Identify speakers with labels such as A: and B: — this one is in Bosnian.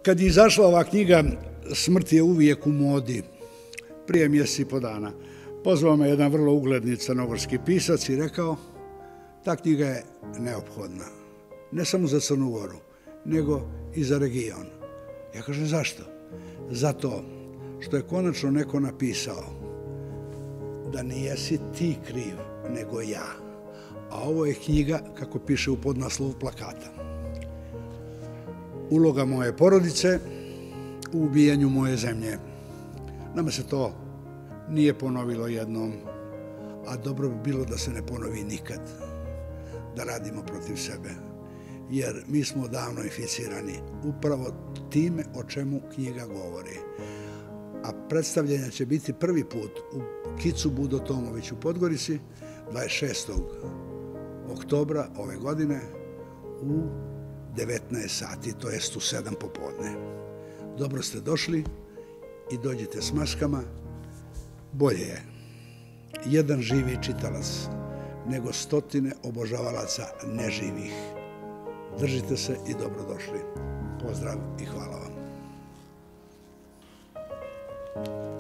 A: Kad je izašla ova knjiga Smrt je uvijek u modi, prije mjesec i po dana, pozvao me jedan vrlo ugledni crnogorski pisac i rekao ta knjiga je neophodna. Ne samo za Crnu Goru, nego i za region. Ja kažem zašto? Zato što je konačno neko napisao da nijesi ti kriv, nego ja. A ovo je knjiga, kako piše u podnaslovu, plakata. Uloga moje porodice u ubijanju moje zemlje. Nama se to nije ponovilo jednom, a dobro bi bilo da se ne ponovi nikad. Da radimo protiv sebe. Jer mi smo odavno inficirani upravo time o čemu knjiga govori. A predstavljanja će biti prvi put u Kicu Budo Tomović u Podgorici 26. oktobra ove godine u 19 sati, to jest u 7 popodne. Dobro ste došli i dođite s maskama. Bolje je jedan živi čitalac nego stotine obožavalaca neživih. Držite se i dobrodošli. Pozdrav i hvala vam.